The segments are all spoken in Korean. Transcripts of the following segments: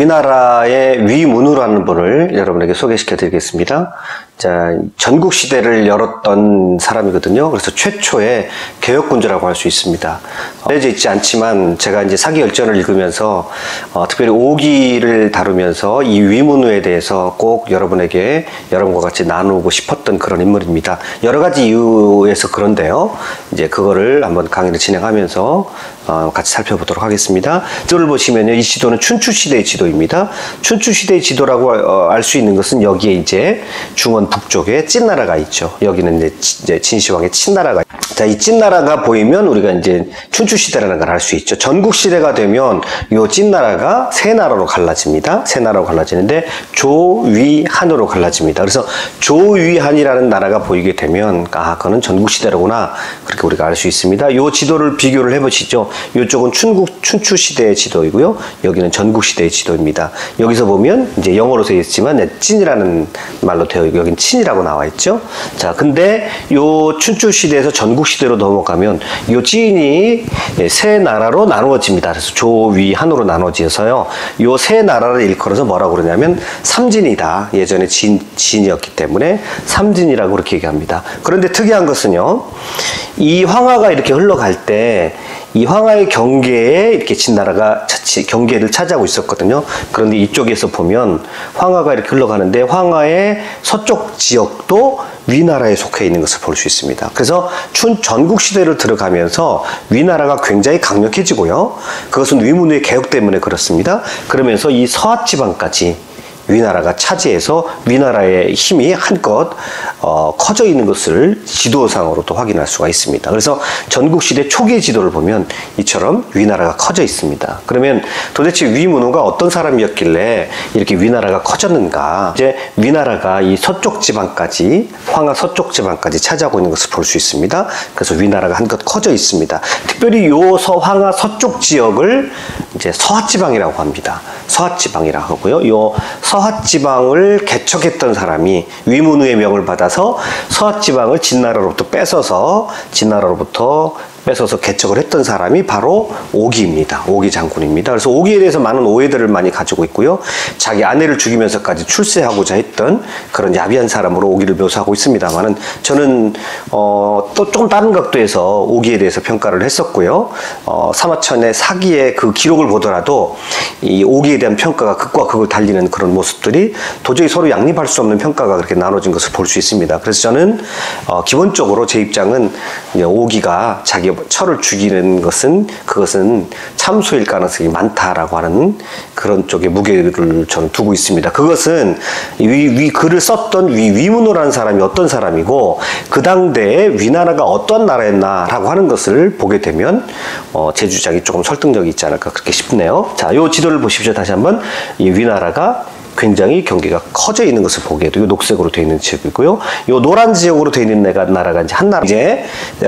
위나라의 위문우라는 분을 여러분에게 소개시켜 드리겠습니다. 자, 전국 시대를 열었던 사람이거든요. 그래서 최초의 개혁군주라고 할 수 있습니다. 알려져 있지 않지만 제가 이제 사기열전을 읽으면서 특별히 오기를 다루면서 이 위문우에 대해서 꼭 여러분에게 여러분과 같이 나누고 싶었던 그런 인물입니다. 여러 가지 이유에서 그런데요. 이제 그거를 한번 강의를 진행하면서 같이 살펴보도록 하겠습니다. 지도를 보시면요. 이 지도는 춘추시대의 지도입니다. 춘추시대의 지도라고 알 수 있는 것은 여기에 이제 중원 북쪽에 찐나라가 있죠. 여기는 이제 진시황의 친나라가. 자, 이 찐나라가 보이면 우리가 이제 춘추시대라는 걸 알 수 있죠. 전국시대가 되면 이 찐나라가 세 나라로 갈라집니다. 세 나라로 갈라지는데 조위한으로 갈라집니다. 그래서 조위한이라는 나라가 보이게 되면 그거는 전국시대로구나. 그렇게 우리가 알 수 있습니다. 이 지도를 비교를 해보시죠. 이쪽은 춘추시대의 지도이고요. 여기는 전국시대의 지도입니다. 여기서 보면 이제 영어로 되어 있지만 찐이라는 말로 되어 있고 여긴 친이라고 나와 있죠. 자, 근데 요 춘추시대에서 전국시대로 넘어가면 요 찐이 세 나라로 나누어집니다. 그래서 조위한으로 나눠져서요. 요 세 나라를 일컬어서 뭐라고 그러냐면 삼진이다. 예전에 진이었기 때문에 삼진이라고 그렇게 얘기합니다. 그런데 특이한 것은요. 이 황하가 이렇게 흘러갈 때 이 황하의 경계에 이렇게 진나라가 경계를 차지하고 있었거든요. 그런데 이쪽에서 보면 황하가 이렇게 흘러가는데 황하의 서쪽 지역도 위나라에 속해 있는 것을 볼 수 있습니다. 그래서 전국시대를 들어가면서 위나라가 굉장히 강력해지고요. 그것은 위문우의 개혁 때문에 그렇습니다. 그러면서 이 서하지방까지 위나라가 차지해서 위나라의 힘이 한껏 커져 있는 것을 지도상으로도 확인할 수가 있습니다. 그래서 전국시대 초기의 지도를 보면 이처럼 위나라가 커져 있습니다. 그러면 도대체 위문우가 어떤 사람이었길래 이렇게 위나라가 커졌는가? 이제 위나라가 이 서쪽 지방까지 황하 서쪽 지방까지 차지하고 있는 것을 볼 수 있습니다. 그래서 위나라가 한껏 커져 있습니다. 특별히 요 황하 서쪽 지역을 이제 서하지방이라고 합니다. 서하지방이라고 하고요. 요 서하지방을 개척했던 사람이 위문우의 명을 받아서 서하지방을 진나라로부터 뺏어서 개척을 했던 사람이 바로 오기입니다. 오기 장군입니다. 그래서 오기에 대해서 많은 오해들을 많이 가지고 있고요. 자기 아내를 죽이면서까지 출세하고자 했던 그런 야비한 사람으로 오기를 묘사하고 있습니다만은 저는 또 조금 다른 각도에서 오기에 대해서 평가를 했었고요. 사마천의 사기의 그 기록을 보더라도 이 오기에 대한 평가가 극과 극을 달리는 그런 모습들이 도저히 서로 양립할 수 없는 평가가 그렇게 나눠진 것을 볼 수 있습니다. 그래서 저는 기본적으로 제 입장은 오기가 자기 철을 죽이는 그것은 참소일 가능성이 많다라고 하는 그런 쪽에 무게를 저는 두고 있습니다. 그것은 글을 썼던 위문우라는 사람이 어떤 사람이고 그 당대에 위나라가 어떤 나라였나라고 하는 것을 보게 되면 제 주장이 조금 설득력이 있지 않을까 그렇게 싶네요. 자, 요 지도를 보십시오. 다시 한번 이 위나라가 굉장히 경계가 커져 있는 것을 보게 돼요. 녹색으로 되어 있는 지역이고요. 요 노란 지역으로 되어 있는 나라가 이제 한 나라. 이제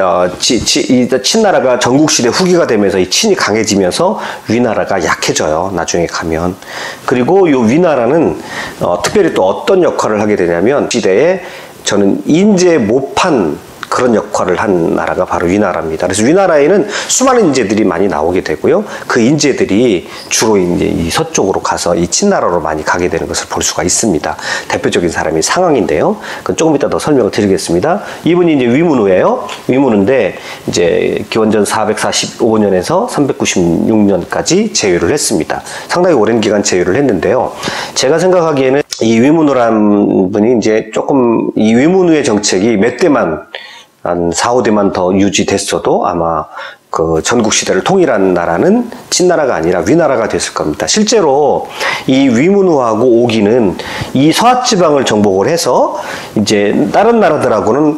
이 친나라가 전국시대 후기가 되면서 이 친이 강해지면서 위나라가 약해져요. 나중에 가면. 그리고 요 위나라는 특별히 또 어떤 역할을 하게 되냐면 시대에 저는 인재 모판 그런 역할을 한 나라가 바로 위나라입니다. 그래서 위나라에는 수많은 인재들이 많이 나오게 되고요. 그 인재들이 주로 이제 이 서쪽으로 가서 이 친나라로 많이 가게 되는 것을 볼 수가 있습니다. 대표적인 사람이 상황인데요. 그건 조금 이따 더 설명을 드리겠습니다. 이분이 이제 위문우예요. 위문우인데 이제 기원전 445년에서 396년까지 제위를 했습니다. 상당히 오랜 기간 제위를 했는데요. 제가 생각하기에는 이 위문우란 분이 이제 조금 이 위문우의 정책이 몇 대만 한 4, 5대만 더 유지됐어도 아마 그 전국시대를 통일한 나라는 친나라가 아니라 위나라가 됐을 겁니다. 실제로 이 위문우하고 오기는 이 서하지방을 정복을 해서 이제 다른 나라들하고는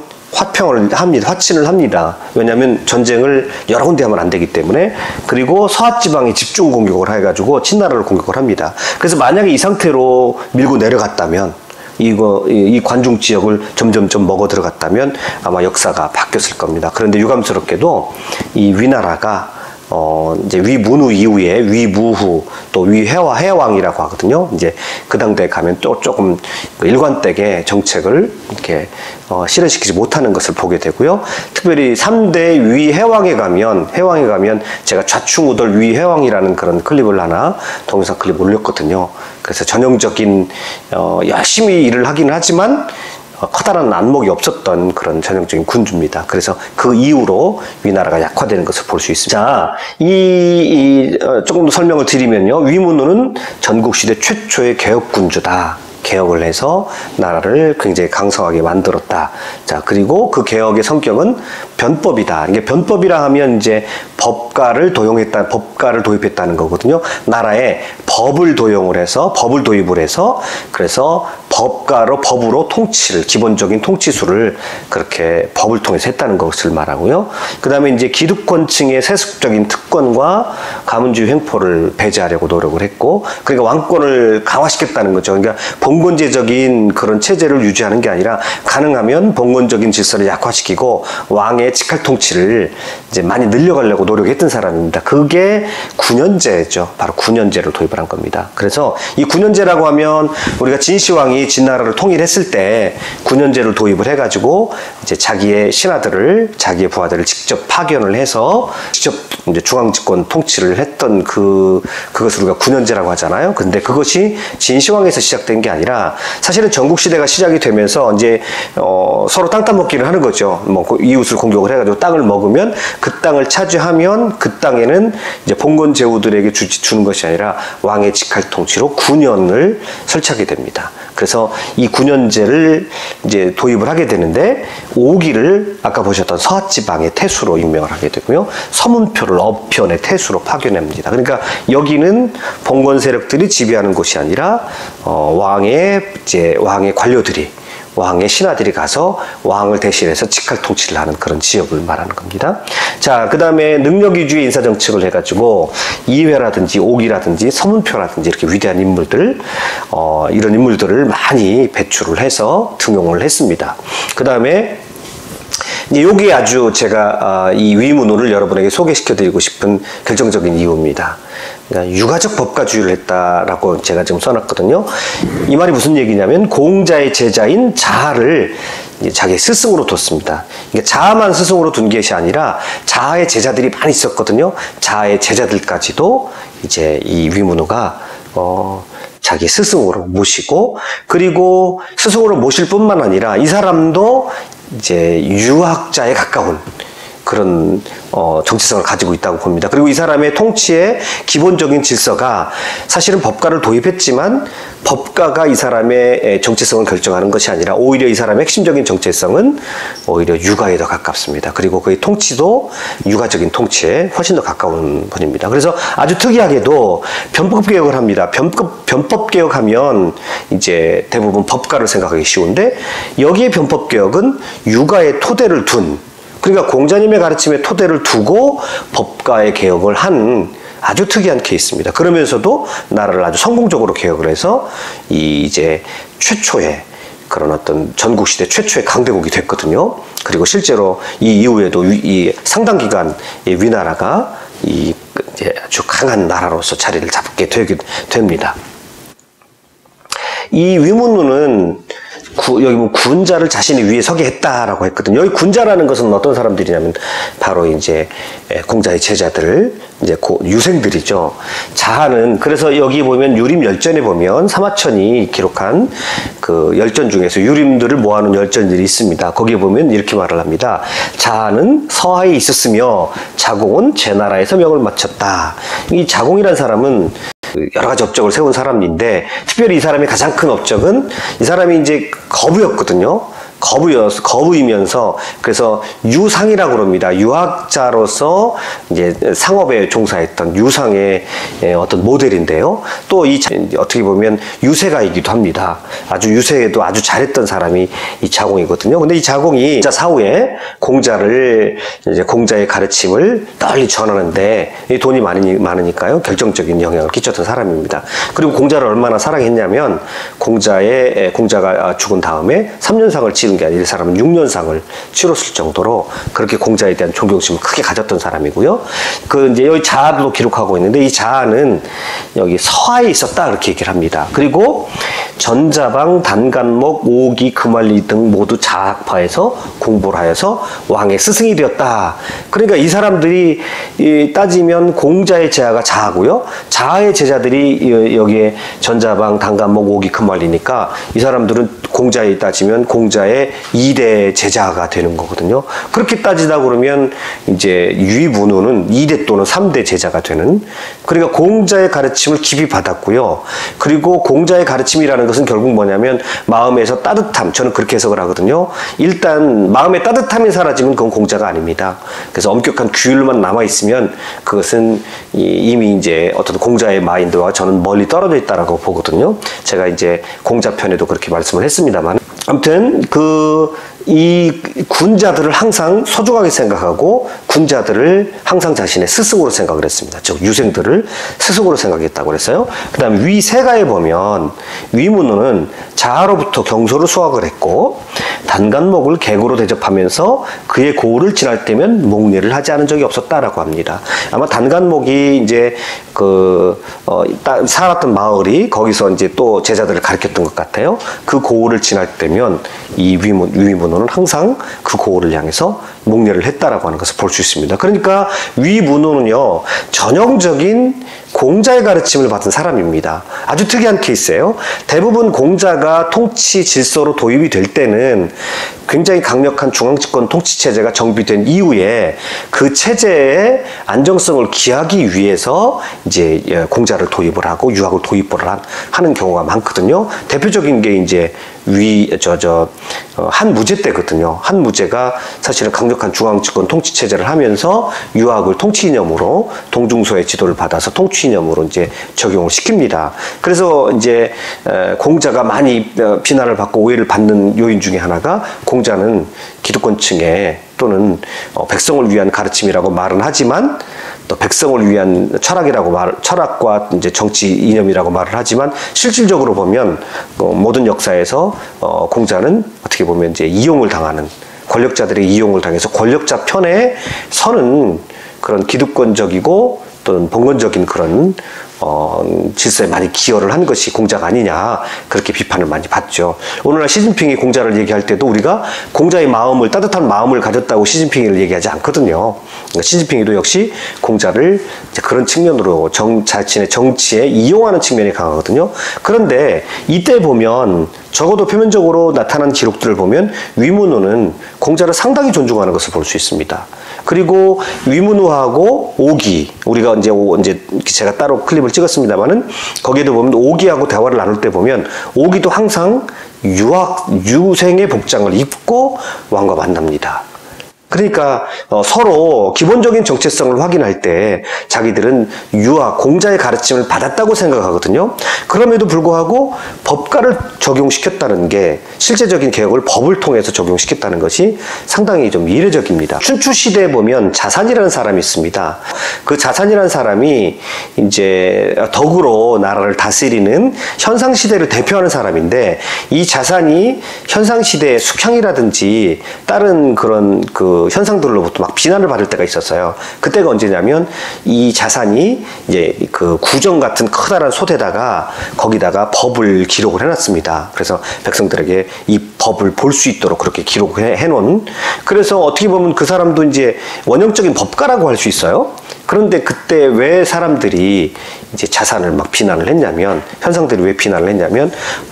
화친을 합니다. 왜냐하면 전쟁을 여러 군데 하면 안 되기 때문에. 그리고 서하지방에 집중 공격을 해가지고 친나라를 공격을 합니다. 그래서 만약에 이 상태로 밀고 내려갔다면 이 관중 지역을 점점점 먹어 들어갔다면 아마 역사가 바뀌었을 겁니다. 그런데 유감스럽게도 이 위나라가 이제 위문우 이후에 위무후 또 위해왕이라고 하거든요. 이제 그 당대에 가면 또 조금 일관되게 정책을 이렇게 실현시키지 못하는 것을 보게 되고요. 특별히 3대 위해왕에 가면 제가 좌충우돌 위해왕이라는 그런 클립을 하나 동영상 클립 올렸거든요. 그래서 전형적인 열심히 일을 하긴 하지만 커다란 안목이 없었던 그런 전형적인 군주입니다. 그래서 그 이후로 위나라가 약화되는 것을 볼 수 있습니다. 자, 조금 더 설명을 드리면요. 위문우는 전국시대 최초의 개혁군주다. 개혁을 해서 나라를 굉장히 강성하게 만들었다. 자, 그리고 그 개혁의 성격은 변법이다. 이게 변법이라 하면 이제 법가를 도입했다는 거거든요. 나라에 법을 도입을 해서 그래서 법으로 통치를, 기본적인 통치수를 그렇게 법을 통해서 했다는 것을 말하고요. 그 다음에 이제 기득권층의 세습적인 특권과 가문주의 횡포를 배제하려고 노력을 했고, 그러니까 왕권을 강화시켰다는 거죠. 그러니까 봉건제적인 그런 체제를 유지하는 게 아니라 가능하면 봉건적인 질서를 약화시키고 왕의 직할 통치를 이제 많이 늘려가려고 노력했던 사람입니다. 그게 군현제죠. 바로 군현제를 도입을 한 겁니다. 그래서 이 군현제라고 하면 우리가 진시황이 진나라를 통일했을 때 군현제를 도입을 해가지고 이제 자기의 신하들을, 자기의 부하들을 직접 파견을 해서 직접 이제 중앙집권 통치를 했던 그것을 우리가 군현제라고 하잖아요. 근데 그것이 진시황에서 시작된 게 아니라 사실은 전국시대가 시작이 되면서 이제 서로 땅 따먹기를 하는 거죠. 뭐 이웃을 공격을 해가지고 땅을 먹으면 그 땅을 차지하면 그 땅에는 이제 봉건 제후들에게 주는 것이 아니라 왕의 직할 통치로 군현을 설치하게 됩니다. 그래서 이 군현제를 이제 도입을 하게 되는데 오기를 아까 보셨던 서hat지방의 태수로 임명을 하게 되고요. 서문표를 업현의 태수로 파견합니다. 그러니까 여기는 봉건 세력들이 지배하는 곳이 아니라 왕의 관료들이, 왕의 신하들이 가서 왕을 대신해서 직할 통치를 하는 그런 지역을 말하는 겁니다. 자, 그 다음에 능력 위주의 인사정책을 해가지고 이회라든지 오기라든지 서문표라든지 이렇게 위대한 인물들, 이런 인물들을 많이 배출을 해서 등용을 했습니다. 그 다음에 요게 아주 제가 이 위문우를 여러분에게 소개시켜드리고 싶은 결정적인 이유입니다. 그러니까 유가적 법가주의를 했다라고 제가 지금 써놨거든요. 이 말이 무슨 얘기냐면 공자의 제자인 자하를 자기의 스승으로 뒀습니다. 그러니까 자하만 스승으로 둔 것이 아니라 자하의 제자들이 많이 있었거든요. 자하의 제자들까지도 이제 이 위문우가 자기 스승으로 모시고, 그리고 스승으로 모실 뿐만 아니라 이 사람도 이제 유학자에 가까운 그런 정체성을 가지고 있다고 봅니다. 그리고 이 사람의 통치의 기본적인 질서가 사실은 법가를 도입했지만 법가가 이 사람의 정체성을 결정하는 것이 아니라 오히려 이 사람의 핵심적인 정체성은 오히려 유가에 더 가깝습니다. 그리고 그의 통치도 유가적인 통치에 훨씬 더 가까운 분입니다. 그래서 아주 특이하게도 변법 개혁을 합니다. 변법 개혁하면 이제 대부분 법가를 생각하기 쉬운데 여기에 변법 개혁은 유가의 토대를 둔, 그러니까 공자님의 가르침에 토대를 두고 법가의 개혁을 한 아주 특이한 케이스입니다. 그러면서도 나라를 아주 성공적으로 개혁을 해서 이제 최초의 그런 어떤 전국시대 최초의 강대국이 됐거든요. 그리고 실제로 이 이후에도 이 상당 기간 이 위나라가 이제 아주 강한 나라로서 자리를 잡게 되게 됩니다. 이 위문우는 여기 뭐 군자를 자신이 위에 서게 했다라고 했거든요. 여기 군자라는 것은 어떤 사람들이냐면 바로 이제 공자의 제자들, 이제 유생들이죠. 자하는, 그래서 여기 보면 유림열전에 보면 사마천이 기록한 그 열전 중에서 유림들을 모아놓은 열전들이 있습니다. 거기에 보면 이렇게 말을 합니다. 자하는 서하에 있었으며 자공은 제 나라에서 명을 마쳤다. 이 자공이라는 사람은 여러 가지 업적을 세운 사람인데, 특별히 이 사람의 가장 큰 업적은 이 사람이 이제 거부였거든요. 거부이면서 그래서 유상이라고 그럽니다. 유학자로서 이제 상업에 종사했던 유상의 어떤 모델인데요. 또 어떻게 보면 유세가이기도 합니다. 아주 유세에도 아주 잘했던 사람이 이 자공이거든요. 근데 이 자공이 사후에 공자의 가르침을 널리 전하는데 돈이 많으니까요. 결정적인 영향을 끼쳤던 사람입니다. 그리고 공자를 얼마나 사랑했냐면 공자가 죽은 다음에 3년상을 치른 게 아니라 이 사람은 6년상을 치렀을 정도로 그렇게 공자에 대한 존경심을 크게 가졌던 사람이고요. 그 이제 여기 자아도 기록하고 있는데 이 자아는 여기 서하에 있었다 그렇게 얘기를 합니다. 그리고 전자방, 단간목, 오기, 금활리 등 모두 자학파에서 공부를 하여서 왕의 스승이 되었다. 그러니까 이 사람들이 따지면 공자의 제자가 자하고요. 자하의 제자들이 여기에 전자방, 단간목, 오기, 금활리니까 이 사람들은 공자에 따지면 공자의 2대 제자가 되는 거거든요. 그렇게 따지다 그러면 이제 유이문우는 2대 또는 3대 제자가 되는, 그러니까 공자의 가르침을 깊이 받았고요. 그리고 공자의 가르침이라는 것은 결국 뭐냐면 마음에서 따뜻함, 저는 그렇게 해석을 하거든요. 일단 마음의 따뜻함이 사라지면 그건 공자가 아닙니다. 그래서 엄격한 규율만 남아있으면 그것은 이미 이제 어떤 공자의 마인드와 저는 멀리 떨어져 있다라고 보거든요. 제가 이제 공자 편에도 그렇게 말씀을 했습니다만, 아무튼 이 군자들을 항상 소중하게 생각하고 군자들을 항상 자신의 스승으로 생각을 했습니다. 즉 유생들을 스승으로 생각했다고 그랬어요. 그 다음에 위세가에 보면 위문우는 자아로부터 경소를 수학을 했고 단간목을 객으로 대접하면서 그의 고을을 지날 때면 목례를 하지 않은 적이 없었다라고 합니다. 아마 단간목이 이제 살았던 마을이 거기서 이제 또 제자들을 가르쳤던 것 같아요. 그 고을을 지날 때면 이 위문우는 항상 그 고을을 향해서 목례를 했다라고 하는 것을 볼 수 있습니다. 그러니까 위문우는요, 전형적인 공자의 가르침을 받은 사람입니다. 아주 특이한 케이스예요. 대부분 공자가 통치 질서로 도입이 될 때는 굉장히 강력한 중앙집권 통치체제가 정비된 이후에 그 체제의 안정성을 기하기 위해서 이제 공자를 도입을 하고 유학을 도입을 하는 경우가 많거든요. 대표적인 게 이제 한무제 때거든요. 한무제가 사실은 강력한 중앙집권 통치체제를 하면서 유학을 통치 이념으로 동중서의 지도를 받아서 통치 이념으로 이제 적용을 시킵니다. 그래서 이제 공자가 많이 비난을 받고 오해를 받는 요인 중에 하나가 공자는 기득권층에 또는 백성을 위한 가르침이라고 말은 하지만 또 백성을 위한 철학과 이제 정치 이념이라고 말을 하지만 실질적으로 보면 모든 역사에서 공자는 어떻게 보면 이제 이용을 당하는, 권력자들의 이용을 당해서 권력자 편에 서는 그런 기득권적이고 또는 봉건적인 그런 질서에 많이 기여를 한 것이 공자가 아니냐, 그렇게 비판을 많이 받죠. 오늘날 시진핑이 공자를 얘기할 때도 우리가 공자의 마음을, 따뜻한 마음을 가졌다고 시진핑이를 얘기하지 않거든요. 그러니까 시진핑이도 역시 공자를 이제 그런 측면으로 자신의 정치에 이용하는 측면이 강하거든요. 그런데 이때 보면 적어도 표면적으로 나타난 기록들을 보면 위문우는 공자를 상당히 존중하는 것을 볼 수 있습니다. 그리고 위문우하고 오기, 우리가 이제 제가 따로 클립을 찍었습니다만은 거기에도 보면 오기하고 대화를 나눌 때 보면 오기도 항상 유생의 복장을 입고 왕과 만납니다. 그러니까 서로 기본적인 정체성을 확인할 때 자기들은 공자의 가르침을 받았다고 생각하거든요. 그럼에도 불구하고 법가를 적용시켰다는 게, 실제적인 개혁을 법을 통해서 적용시켰다는 것이 상당히 좀 이례적입니다. 춘추 시대에 보면 자산이라는 사람이 있습니다. 그 자산이라는 사람이 이제 덕으로 나라를 다스리는 현상시대를 대표하는 사람인데, 이 자산이 현상시대의 숙향이라든지 다른 그런 현상들로부터 막 비난을 받을 때가 있었어요. 그때가 언제냐면 이 자산이 이제 그 구정 같은 커다란 솥에다가 거기다가 법을 기록을 해놨습니다. 그래서 백성들에게 이 법을 볼 수 있도록 그렇게 기록을 해놓은, 그래서 어떻게 보면 그 사람도 이제 원형적인 법가라고 할 수 있어요. 그런데 그때 왜 사람들이 이제 자산을 막 비난을 했냐면, 현상들이 왜 비난을 했냐면,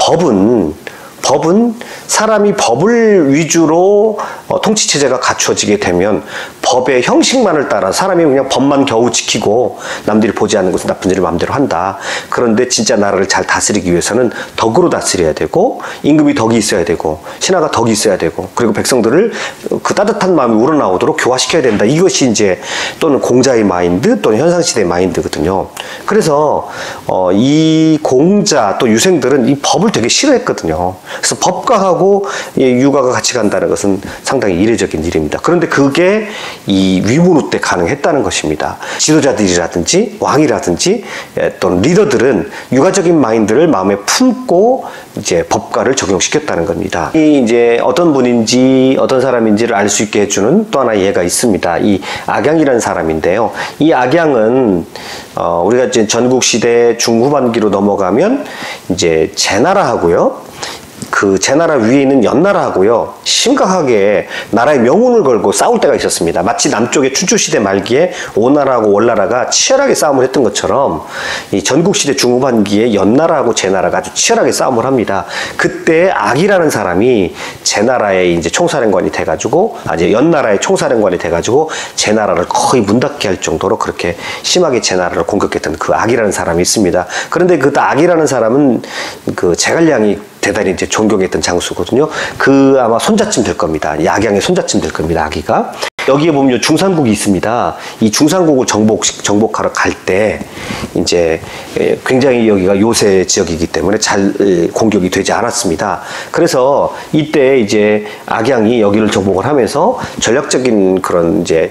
법은 사람이 법을 위주로 통치체제가 갖춰지게 되면 법의 형식만을 따라 사람이 그냥 법만 겨우 지키고 남들이 보지 않는 것은 나쁜 일을 마음대로 한다. 그런데 진짜 나라를 잘 다스리기 위해서는 덕으로 다스려야 되고, 임금이 덕이 있어야 되고, 신하가 덕이 있어야 되고, 그리고 백성들을 그 따뜻한 마음이 우러나오도록 교화시켜야 된다. 이것이 이제 또는 공자의 마인드 또는 현상시대의 마인드거든요. 그래서 이 공자 또 유생들은 이 법을 되게 싫어했거든요. 그래서 법가하고 유가가 같이 간다는 것은 상당히 이례적인 일입니다. 그런데 그게 이 위문후 때 가능했다는 것입니다. 지도자들이라든지 왕이라든지 또는 리더들은 유가적인 마인드를 마음에 품고 이제 법가를 적용시켰다는 겁니다. 이 이제 어떤 분인지 어떤 사람인지를 알 수 있게 해주는 또 하나의 예가 있습니다. 이 악양이라는 사람인데요. 이 악양은 우리가 이제 전국시대 중후반기로 넘어가면 이제 제나라하고요. 그 제나라 위에 있는 연나라하고요. 심각하게 나라의 명운을 걸고 싸울 때가 있었습니다. 마치 남쪽의 춘추시대 말기에 오나라하고 월나라가 치열하게 싸움을 했던 것처럼 이 전국시대 중후반기에 연나라하고 제나라가 아주 치열하게 싸움을 합니다. 그때 악이라는 사람이 제나라의 이제 총사령관이 돼가지고 이제 연나라의 총사령관이 돼가지고 제나라를 거의 문닫게 할 정도로 그렇게 심하게 제나라를 공격했던 그 악이라는 사람이 있습니다. 그런데 그 악이라는 사람은 그 제갈량이 대단히 이제 존경했던 장수거든요. 그 아마 손자쯤 될 겁니다. 악양의 손자쯤 될 겁니다. 아기가. 여기에 보면 중산국이 있습니다. 이 중산국을 정복하러 갈 때 이제 굉장히 여기가 요새 지역이기 때문에 잘 공격이 되지 않았습니다. 그래서 이때 이제 악양이 여기를 정복을 하면서 전략적인 그런 이제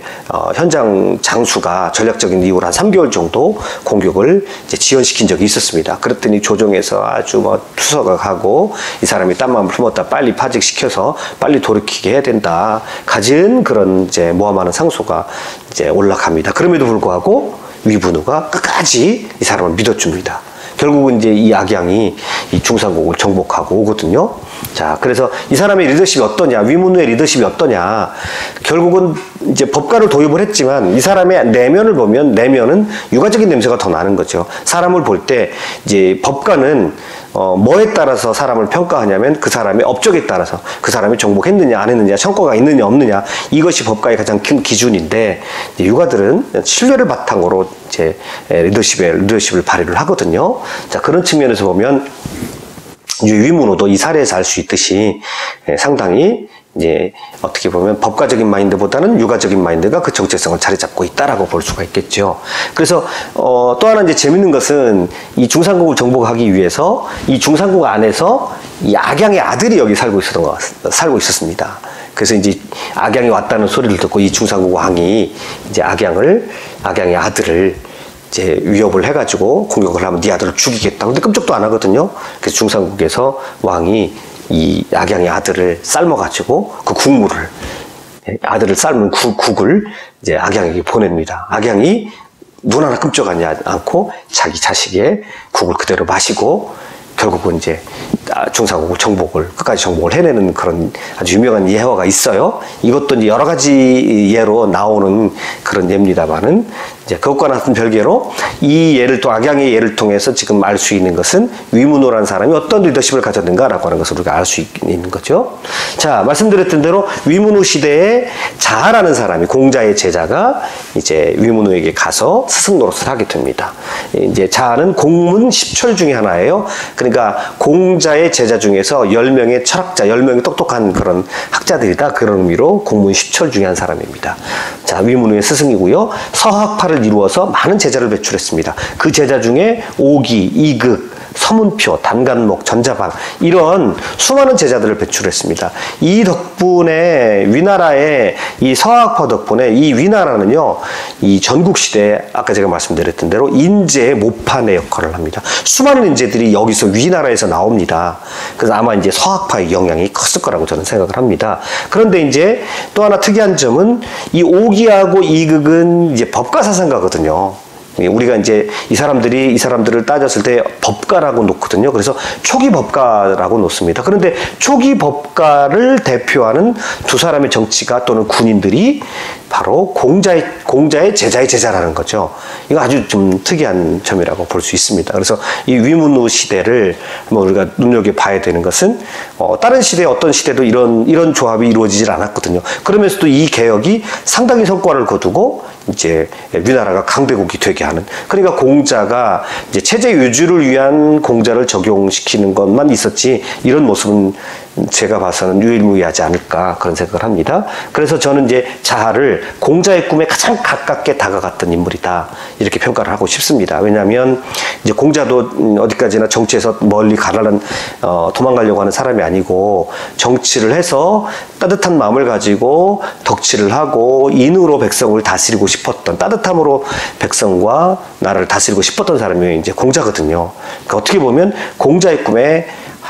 현장 장수가 전략적인 이유로 한 3개월 정도 공격을 이제 지연시킨 적이 있었습니다. 그랬더니 조정에서 아주 뭐 투서각하고 이 사람이 딴 마음을 품었다 빨리 파직시켜서 빨리 돌이키게 해야 된다. 갖은 그런 이제 모함하는 상소가 이제 올라갑니다. 그럼에도 불구하고 위문후가 끝까지 이 사람을 믿어줍니다. 결국은 이제 이 악양이 이 중산국을 정복하고 오거든요. 자, 그래서 이 사람의 리더십이 어떠냐, 위문후의 리더십이 어떠냐. 결국은 이제 법가를 도입을 했지만 이 사람의 내면을 보면 내면은 유가적인 냄새가 더 나는 거죠. 사람을 볼 때 이제 법가는 뭐에 따라서 사람을 평가하냐면 그 사람의 업적에 따라서 그 사람이 정복했느냐 안 했느냐 성과가 있느냐 없느냐 이것이 법가의 가장 큰 기준인데 유가들은 신뢰를 바탕으로 이제 리더십을 발휘를 하거든요. 자, 그런 측면에서 보면 위문후도 이 사례에서 알 수 있듯이 상당히 이제 어떻게 보면 법가적인 마인드보다는 유가적인 마인드가 그 정체성을 자리 잡고 있다라고 볼 수가 있겠죠. 그래서 또 하나 이제 재밌는 것은 이 중산국을 정복하기 위해서 이 중산국 안에서 이 악양의 아들이 여기 살고 있었습니다. 그래서 이제 악양이 왔다는 소리를 듣고 이 중산국 왕이 이제 악양의 아들을 이제 위협을 해가지고 공격을 하면 네 아들을 죽이겠다. 근데 끔찍도 안 하거든요. 그래서 중산국에서 왕이 이 악양의 아들을 삶아가지고 그 국물을 아들을 삶은 국을 이제 악양에게 보냅니다. 악양이 눈 하나 끔찍하지 않고 자기 자식의 국을 그대로 마시고 결국은 이제 중산국을 끝까지 정복을 해내는 그런 아주 유명한 예화가 있어요. 이것도 이제 여러 가지 예로 나오는 그런 예입니다만은 이제 그것과는 같은 별개로 이 예를 또 악양의 예를 통해서 지금 알 수 있는 것은 위문후라는 사람이 어떤 리더십을 가졌는가라고 하는 것을 우리가 알 수 있는 거죠. 자, 말씀드렸던 대로 위문후 시대에 자하라는 사람이 공자의 제자가 이제 위문후에게 가서 스승 노릇을 하게 됩니다. 이제 자하는 공문 10철 중에 하나예요. 그러니까 공자의 제자 중에서 10명의 철학자, 10명의 똑똑한 그런 학자들이다. 그런 의미로 공문 10철 중에 한 사람입니다. 자, 위문후의 스승이고요. 서학파를 이루어서 많은 제자를 배출했습니다. 그 제자 중에 오기, 이극, 서문표, 단간목, 전자방 이런 수많은 제자들을 배출했습니다. 이 덕분에 위나라의 이 서학파 덕분에 이 위나라는요 이 전국시대에 아까 제가 말씀드렸던 대로 인재의 모판의 역할을 합니다. 수많은 인재들이 여기서 위나라에서 나옵니다. 그래서 아마 이제 서학파의 영향이 컸을 거라고 저는 생각을 합니다. 그런데 이제 또 하나 특이한 점은 이 오기하고 이극은 이제 법가사상가거든요. 우리가 이제 이 사람들을 따졌을 때 법가라고 놓거든요. 그래서 초기 법가라고 놓습니다. 그런데 초기 법가를 대표하는 두 사람의 정치가 또는 군인들이 바로 공자의 제자의 제자라는 거죠. 이거 아주 좀 특이한 점이라고 볼 수 있습니다. 그래서 이 위문후 시대를 우리가 눈여겨봐야 되는 것은 다른 시대 어떤 시대도 이런 조합이 이루어지질 않았거든요. 그러면서도 이 개혁이 상당히 성과를 거두고 이제 위나라가 강대국이 되게 하는. 그러니까 공자가 이제 체제 유지를 위한 공자를 적용시키는 것만 있었지 이런 모습은 제가 봐서는 유일무이하지 않을까 그런 생각을 합니다. 그래서 저는 이제 자하를 공자의 꿈에 가장 가깝게 다가갔던 인물이다 이렇게 평가를 하고 싶습니다. 왜냐하면 이제 공자도 어디까지나 정치에서 멀리 도망가려고 하는 사람이 아니고 정치를 해서 따뜻한 마음을 가지고 덕치를 하고 인으로 백성을 다스리고 싶었던, 따뜻함으로 백성과 나라를 다스리고 싶었던 사람이 이제 공자거든요. 그러니까 어떻게 보면 공자의 꿈에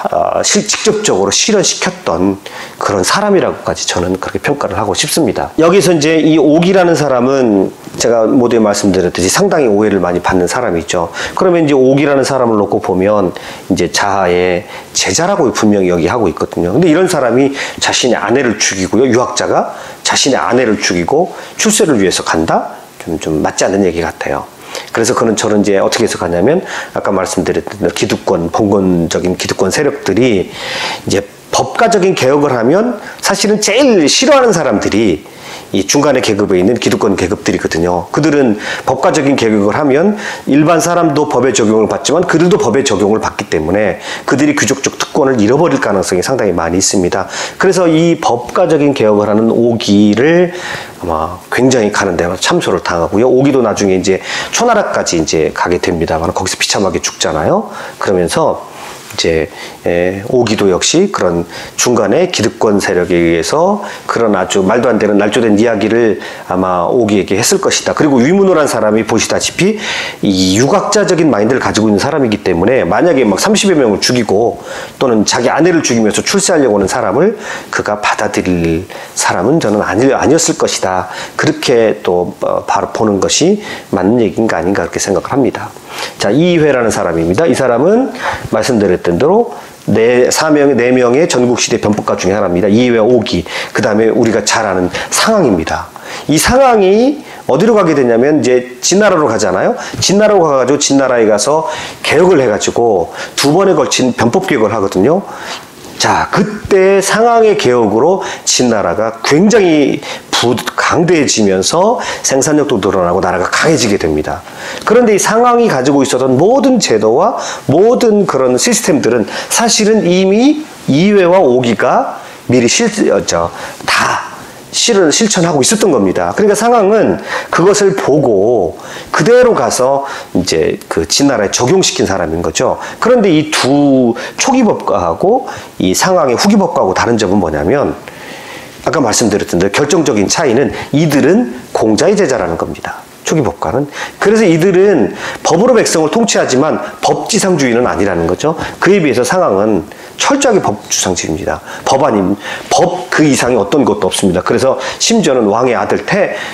직접적으로 실현시켰던 그런 사람이라고까지 저는 그렇게 평가를 하고 싶습니다. 여기서 이제 이 옥이라는 사람은 제가 모두에 말씀드렸듯이 상당히 오해를 많이 받는 사람이죠. 그러면 이제 옥이라는 사람을 놓고 보면 이제 자하의 제자라고 분명히 여기 하고 있거든요. 근데 이런 사람이 자신의 아내를 죽이고요. 유학자가 자신의 아내를 죽이고 출세를 위해서 간다? 좀 맞지 않는 얘기 같아요. 그래서 저는 이제 어떻게 해석하냐면 아까 말씀드렸던 기득권, 봉건적인 기득권 세력들이 이제 법가적인 개혁을 하면 사실은 제일 싫어하는 사람들이 이 중간의 계급에 있는 기득권 계급들이거든요. 그들은 법가적인 개혁을 하면 일반 사람도 법의 적용을 받지만 그들도 법의 적용을 받기 때문에 그들이 귀족적 특권을 잃어버릴 가능성이 상당히 많이 있습니다. 그래서 이 법가적인 개혁을 하는 오기를 아마 굉장히 가는 데 참소를 당하고요. 오기도 나중에 이제 초나라까지 이제 가게 됩니다만 거기서 비참하게 죽잖아요. 그러면서 이제 오기도 역시 그런 중간에 기득권 세력에 의해서 그런 아주 말도 안 되는 날조된 이야기를 아마 오기에게 했을 것이다. 그리고 위문호란 사람이 보시다시피 이 유학자적인 마인드를 가지고 있는 사람이기 때문에 만약에 막 30여 명을 죽이고 또는 자기 아내를 죽이면서 출세하려고 하는 사람을 그가 받아들일 사람은 저는 아니었을 것이다. 그렇게 또 바로 보는 것이 맞는 얘기인가 아닌가 그렇게 생각을 합니다. 자, 이회라는 사람입니다. 이 사람은 말씀드렸던 대로 네 명의 전국시대 변법가 중에 하나입니다. 이회 오기, 그 다음에 우리가 잘 아는 상황입니다. 이 상황이 어디로 가게 되냐면 이제 진나라로 가잖아요. 진나라로 가가지고 진나라에 가서 개혁을 해가지고 2번에 걸친 변법 개혁을 하거든요. 자, 그때 상황의 개혁으로 진나라가 굉장히 강대해지면서 생산력도 늘어나고 나라가 강해지게 됩니다. 그런데 이 상황이 가지고 있었던 모든 제도와 모든 그런 시스템들은 사실은 이미 이회와 오기가 미리 실천하고 있었던 겁니다. 그러니까 상황은 그것을 보고 그대로 가서 이제 그 진나라에 적용시킨 사람인 거죠. 그런데 이 두 초기 법가하고 이 상황의 후기 법가하고 다른 점은 뭐냐면 아까 말씀드렸던 대로 결정적인 차이는 이들은 공자의 제자라는 겁니다. 초기 법가는. 그래서 이들은 법으로 백성을 통치하지만 법지상주의는 아니라는 거죠. 그에 비해서 상황은 철저하게 법주상주의입니다. 법 그 이상이 어떤 것도 없습니다. 그래서 심지어는 왕의 아들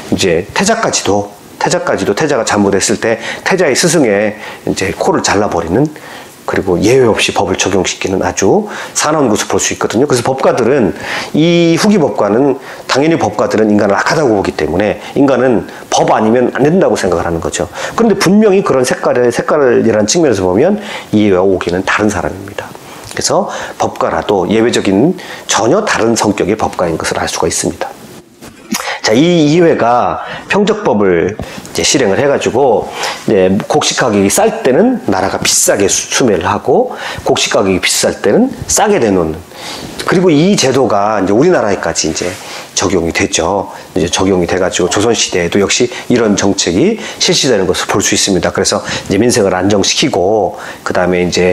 태자까지도 태자가 잘못했을 때 태자의 스승의 이제 코를 잘라버리는, 그리고 예외 없이 법을 적용시키는 아주 사나운 것을 볼 수 있거든요. 그래서 법가들은, 이 후기 법가는 당연히 법가들은 인간을 악하다고 보기 때문에 인간은 법 아니면 안 된다고 생각을 하는 거죠. 그런데 분명히 그런 색깔이라는 측면에서 보면 이해와 오기는 다른 사람입니다. 그래서 법가라도 예외적인 전혀 다른 성격의 법가인 것을 알 수가 있습니다. 자, 이 이회가 평적법을 이제 실행을 해가지고, 이제 곡식가격이 쌀 때는 나라가 비싸게 수매를 하고, 곡식가격이 비쌀 때는 싸게 내놓는. 그리고 이 제도가 이제 우리나라에까지 이제 적용이 됐죠. 이제 적용이 돼가지고 조선시대에도 역시 이런 정책이 실시되는 것을 볼 수 있습니다. 그래서 이제 민생을 안정시키고, 그 다음에 이제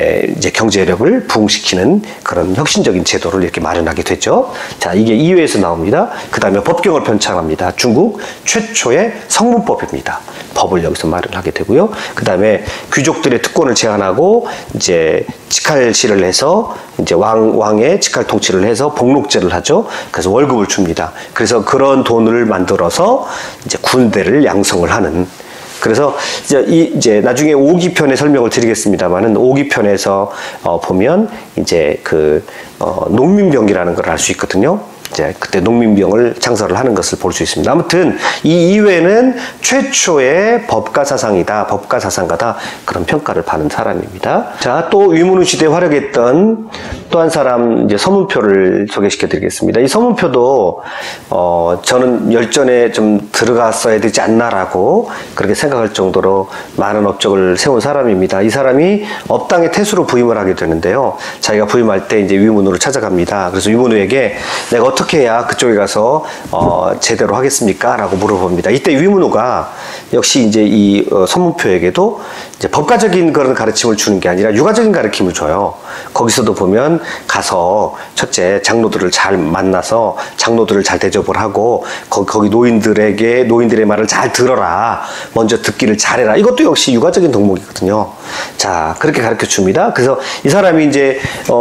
경제력을 부흥시키는 그런 혁신적인 제도를 이렇게 마련하게 됐죠. 자, 이게 이회에서 나옵니다. 그 다음에 법경을 편찬합니다. 중국 최초의 성문법입니다. 법을 여기서 마련하게 되고요. 그 다음에 귀족들의 특권을 제한하고, 이제 직할시를 해서, 이제 왕의 직할 통치를 해서 복록제를 하죠. 그래서 월급을 줍니다. 그래서 그런 돈을 만들어서 이제 군대를 양성을 하는. 그래서 이제 나중에 5기편에 설명을 드리겠습니다만은 5기편에서 보면 이제 농민병기라는 걸 알 수 있거든요. 이제 그때 농민병을 창설을 하는 것을 볼 수 있습니다. 아무튼 이 이외에는 최초의 법가사상이다, 법가사상가다 그런 평가를 받은 사람입니다. 자, 또 위문우 시대에 활약했던 또 한 사람 이제 서문표를 소개시켜드리겠습니다. 이 서문표도 저는 열전에 좀 들어갔어야 되지 않나라고 그렇게 생각할 정도로 많은 업적을 세운 사람입니다. 이 사람이 업당의 태수로 부임을 하게 되는데요. 자기가 부임할 때 이제 위문우를 찾아갑니다. 그래서 위문우에게 내가 어떻게 해야 그쪽에 가서 제대로 하겠습니까? 라고 물어봅니다. 이때 위문우가 역시 이제 이 서문표에게도 이제 법가적인 그런 가르침을 주는 게 아니라 육아적인 가르침을 줘요. 거기서도 보면 가서 첫째 장로들을 잘 만나서 장로들을 잘 대접을 하고 거기 노인들의 말을 잘 들어라. 먼저 듣기를 잘해라. 이것도 역시 육아적인 덕목이거든요. 자, 그렇게 가르쳐 줍니다. 그래서 이 사람이 이제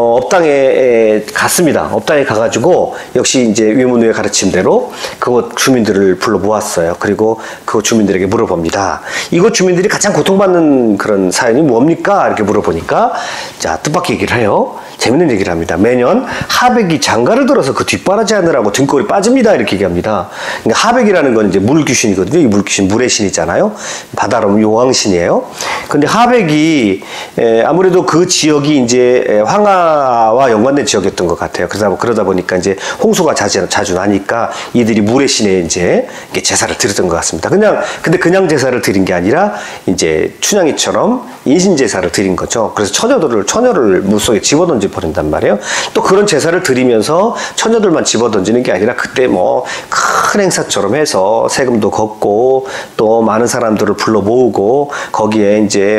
업당에 갔습니다. 업당에 가가지고 역시 이제 위문우의 가르침대로 그곳 주민들을 불러 모았어요. 그리고 그 주민들에게 물어봅니다. 이곳 주민들이 가장 고통받는 그런 사연이 뭡니까? 이렇게 물어보니까 자, 뜻밖의 얘기를 해요. 재밌는 얘기를 합니다. 매년 하백이 장가를 들어서 그 뒷바라지 하느라고 등골이 빠집니다. 이렇게 얘기합니다. 그러니까 하백이라는 건 이제 물귀신이거든요. 이 물귀신 물의 신이잖아요. 바다로 용왕신이에요. 근데 하백이 아무래도 그 지역이 이제 황하와 연관된 지역이었던 것 같아요. 그러다 보니까 이제 홍수가 자주 나니까 이들이 물의 신에 이제 제사를 드렸던 것 같습니다. 근데 그냥 제사를 드린 게 아니라 이제 춘향이처럼 인신 제사를 드린 거죠. 그래서 처녀를 물속에 집어던져 버린단 말이에요. 또 그런 제사를 드리면서 처녀들만 집어던지는 게 아니라 그때 뭐 큰 행사처럼 해서 세금도 걷고 또 많은 사람들을 불러 모으고 거기에 이제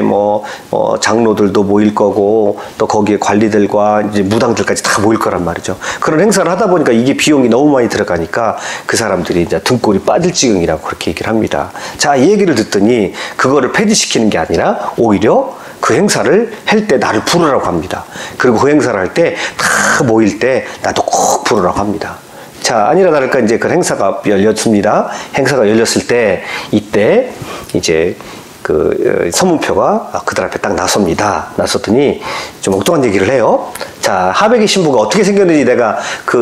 장로들도 모일 거고 또 거기에 관리들과 이제 무당들까지 다 모일 거란 말이죠. 그런 행사를 하다 보니까 이게 비용이 너무 많이 들어가니까 그 사람들이 이제 등골이 빠질 지경이라고 그렇게 얘기를 합니다. 자, 이 얘기를 듣더니 그거를 폐지시키는 게 아니라 오히려 그 행사를 할 때 나를 부르라고 합니다. 그리고 그 행사를 할 때 다 모일 때 나도 꼭 부르라고 합니다. 자, 아니라 다를까 이제 그 행사가 열렸습니다. 행사가 열렸을 때 이때 이제 그 서문표가 그들 앞에 딱 나섭니다. 나섰더니 좀 엉뚱한 얘기를 해요. 자, 하백의 신부가 어떻게 생겼는지 내가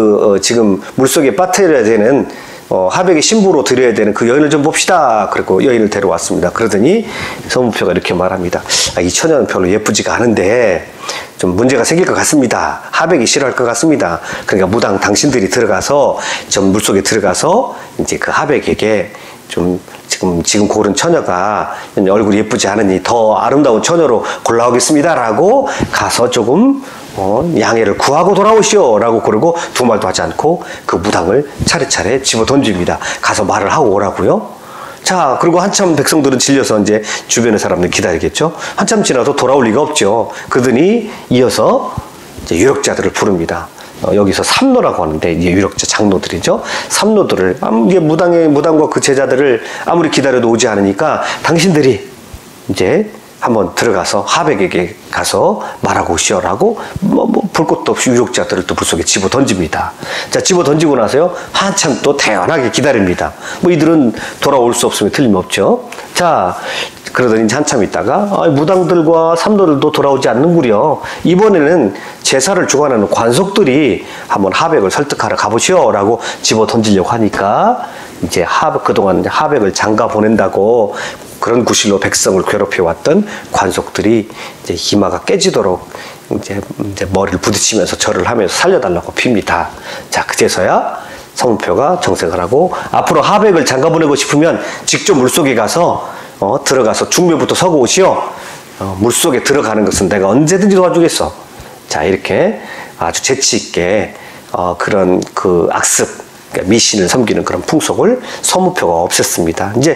지금 물속에 빠뜨려야 되는 하백의 신부로 드려야 되는 그 여인을 좀 봅시다. 그리고 여인을 데려왔습니다. 그러더니 서문표가 이렇게 말합니다. 이 처녀는 별로 예쁘지가 않은데 좀 문제가 생길 것 같습니다. 하백이 싫어할 것 같습니다. 그러니까 무당 당신들이 들어가서 좀 물속에 들어가서 이제 그 하백에게 좀 지금 고른 처녀가 얼굴이 예쁘지 않으니 더 아름다운 처녀로 골라오겠습니다라고 가서 조금 양해를 구하고 돌아오시오 라고 그러고 두 말도 하지 않고 그 무당을 차례차례 집어 던집니다. 가서 말을 하고 오라고요. 자, 그리고 한참 백성들은 질려서 이제 주변의 사람들 기다리겠죠. 한참 지나도 돌아올 리가 없죠. 그러더니 이어서 이제 유력자들을 부릅니다. 여기서 삼노라고 하는데 이제 유력자 장로들이죠. 삼노들을 이게 무당과 그 제자들을 아무리 기다려도 오지 않으니까 당신들이 이제 한번 들어가서 하백에게 가서 말하고 오시오라고 볼 것도 없이 유력자들을 또 물속에 집어 던집니다. 자, 집어 던지고 나서요 한참 또 태연하게 기다립니다. 이들은 돌아올 수 없으면 틀림없죠. 자, 그러더니 한참 있다가 무당들과 삼노들도 돌아오지 않는구려. 이번에는 제사를 주관하는 관속들이 한번 하백을 설득하러 가보시오라고 집어 던지려고 하니까 이제 그동안 하백을 장가 보낸다고 그런 구실로 백성을 괴롭혀왔던 관속들이 이제 희마가 깨지도록 이제 머리를 부딪히면서 절을 하면서 살려달라고 빕니다. 자, 그제서야 서문표가 정색을 하고 앞으로 하백을 장가 보내고 싶으면 직접 물속에 가서 들어가서 중매부터 서고 오시오. 물속에 들어가는 것은 내가 언제든지 도와주겠어. 자, 이렇게 아주 재치 있게 그런 그 악습, 미신을 섬기는 그런 풍속을 서문표가 없앴습니다. 이제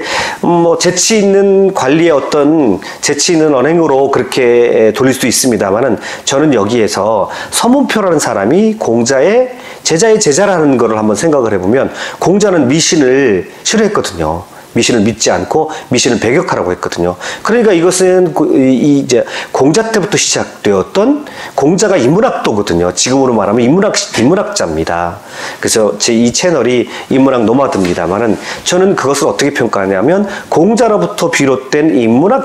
재치 있는 관리의 어떤 재치 있는 언행으로 그렇게 돌릴 수도 있습니다만은 저는 여기에서 서문표라는 사람이 공자의 제자의 제자라는 것을 한번 생각을 해보면 공자는 미신을 싫어했거든요. 미신을 믿지 않고 미신을 배격하라고 했거든요. 그러니까 이것은 이제 공자 때부터 시작되었던 공자가 인문학도거든요. 지금으로 말하면 인문학자입니다. 그래서 제 이 채널이 인문학 노마드입니다만은 저는 그것을 어떻게 평가하냐면 공자로부터 비롯된 인문학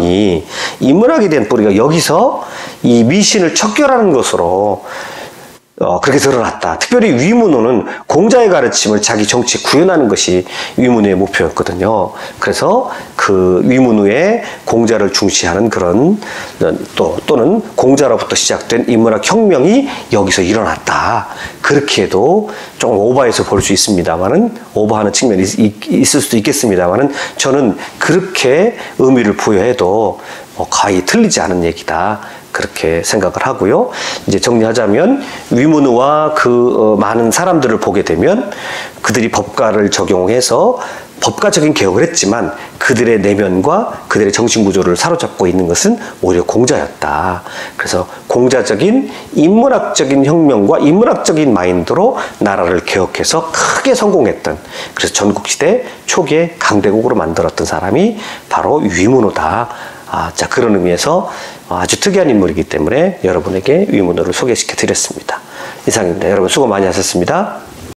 혁명이 인문학에 대한 뿌리가 여기서 이 미신을 척결하는 것으로 그렇게 드러났다. 특별히 위문호는 공자의 가르침을 자기 정치에 구현하는 것이 위문호의 목표였거든요. 그래서 그 위문호의 공자를 중시하는 그런 또는 공자로부터 시작된 인문학 혁명이 여기서 일어났다. 그렇게 해도 좀 오버해서 볼 수 있습니다만은, 오버하는 측면이 있을 수도 있겠습니다만은, 저는 그렇게 의미를 부여해도 거의 틀리지 않은 얘기다. 그렇게 생각을 하고요. 이제 정리하자면 위문호와 많은 사람들을 보게 되면 그들이 법가를 적용해서 법가적인 개혁을 했지만 그들의 내면과 그들의 정신구조를 사로잡고 있는 것은 오히려 공자였다. 그래서 공자적인 인문학적인 혁명과 인문학적인 마인드로 나라를 개혁해서 크게 성공했던, 그래서 전국시대 초기에 강대국으로 만들었던 사람이 바로 위문호다. 자, 그런 의미에서 아주 특이한 인물이기 때문에 여러분에게 위문호를 소개시켜 드렸습니다. 이상입니다. 여러분 수고 많이 하셨습니다.